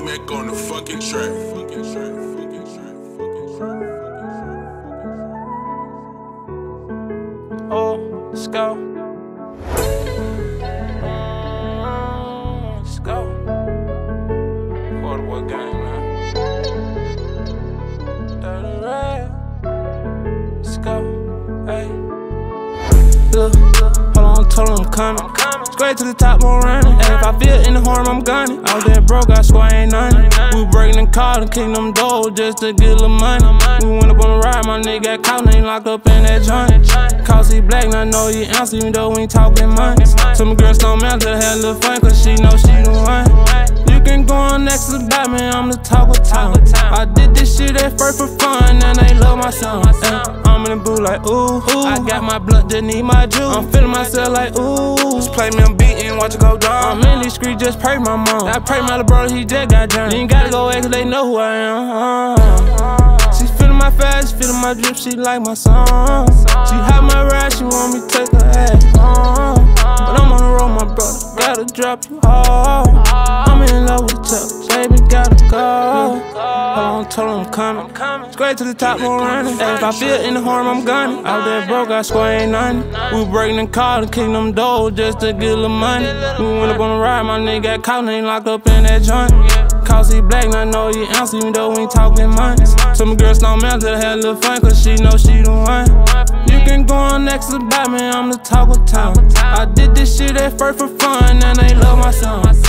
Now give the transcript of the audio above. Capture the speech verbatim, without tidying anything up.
D-Mac on the fucking track. Oh, let's go. Let's go. Quarter boy gang, man. Dirty red. Let's go. Hey. Look, hold on, told him I'm coming. Straight to the top, more running. And if I feel in the horn, I'm gunning. I was dead broke, I swear I ain't nothing. We breaking and calling, kicking them doors just to get a little money. We went up on the ride, my nigga got caught, and ain't locked up in that joint. Cause he black, and I know he answer, even though we ain't talking money. Some girls don't matter, just had a little fun, cause she know she the one. You can go on next to Batman, I'm the talk of town. I did this shit at first for fun, and they love my son. And I'm in the booth like, ooh, ooh. I got my blood, just need my juice. I'm feeling myself like, ooh. Just play me a beat and watch it go down. I'm in these streets, just pray my mom. I pray my little brother, he just got drowned. You ain't gotta go away, cause they know who I am. uh. She feeling my fast, she feeling my drip, she like my song. She have my ride, she want me to take her ass home. But I'm on the road, my brother, gotta drop you off. I'm in love with the tub, baby, gotta go. Hold on, told him I'm coming. Straight to the top, more running. And if I feel in the horn, I'm gunning. Out there broke, I swear ain't nothing. We breaking and calling, kicking them doors just to get a little money. We went up on the ride, my nigga got caught, and ain't locked up in that joint. Cause he black, and I know he answer, even though we ain't talking money. Some girls don't matter, just had a little fun, cause she know she the one. You can go on next to Batman, I'm the talk of town. I did this shit at first for fun, and they love my son.